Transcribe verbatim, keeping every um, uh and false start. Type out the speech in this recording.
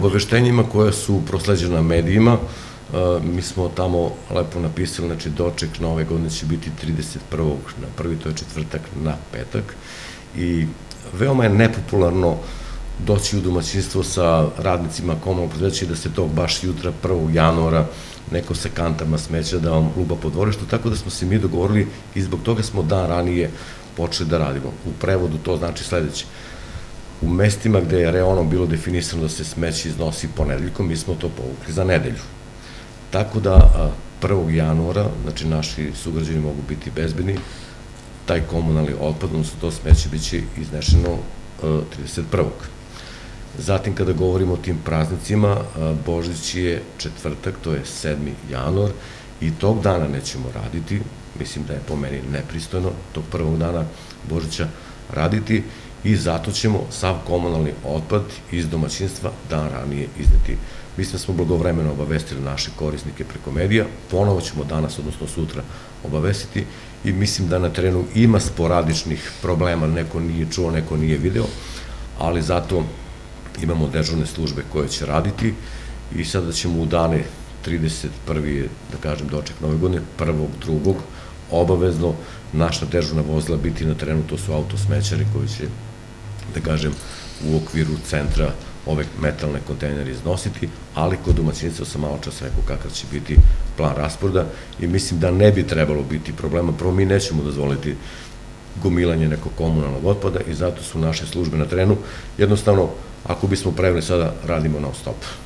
obaveštenjima koja su prosleđena medijima, mi smo tamo lepo napisali, znači doček na ove godine će biti trideset prvog na prvi, to je četvrtak na petak, i veoma je nepopularno doći u domaćinstvo sa radnicima komunalnog preduzeća i da se to baš jutra prvog januara neko sa kantama smeća da vam luba po dvorištu, tako da smo se mi dogovorili i zbog toga smo dan ranije počeli da radimo. U prevodu to znači sledeće. U mestima gde je reonom bilo definisano da se smeće iznosi ponedeljkom, mi smo to povukli za nedelju. Tako da prvog januara, znači naši sugrađani mogu biti bezbedni, taj komunalni otpad, odnosno to smeće, biće iznešeno trideset prvog Zatim, kada govorimo o tim praznicima, Božić je četvrtak, to je sedmi januar, i tog dana nećemo raditi, mislim da je po meni nepristojno tog prvog dana Božića raditi, i zato ćemo sav komunalni otpad iz domaćinstva dan ranije izneti. Mislim da smo blagovremeno obavestili naše korisnike preko medija, ponovo ćemo danas, odnosno sutra, obavestiti, i mislim da na terenu ima sporadičnih problema, neko nije čuo, neko nije video, ali zato imamo dežurne službe koje će raditi, i sada ćemo u dane trideset prvi da kažem, doček nove godine, prvog, drugog obavezno naša dežurna vozila biti na terenu, to su autosmećari koji će, da kažem, u okviru centra ove metalne kontejnere iznositi, ali kod domaćinstva sam malo čas rekao kakav će biti plan rasporeda, i mislim da ne bi trebalo biti problema. Prvo, mi nećemo dozvoliti gomilanje nekog komunalnog otpada, i zato su naše službe na terenu. Jednostavno, ako bismo preveli sada, radimo non stop.